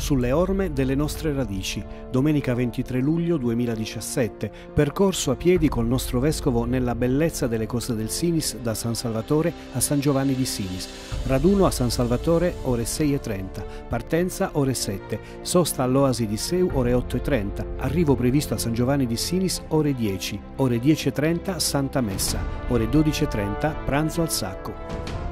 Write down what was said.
Sulle orme delle nostre radici, domenica 23 luglio 2017, percorso a piedi col nostro vescovo nella bellezza delle Coste del Sinis da San Salvatore a San Giovanni di Sinis. Raduno a San Salvatore ore 6:30, partenza ore 7, sosta all'Oasi di Seu ore 8:30, arrivo previsto a San Giovanni di Sinis ore 10, ore 10:30 Santa Messa, ore 12:30 pranzo al sacco.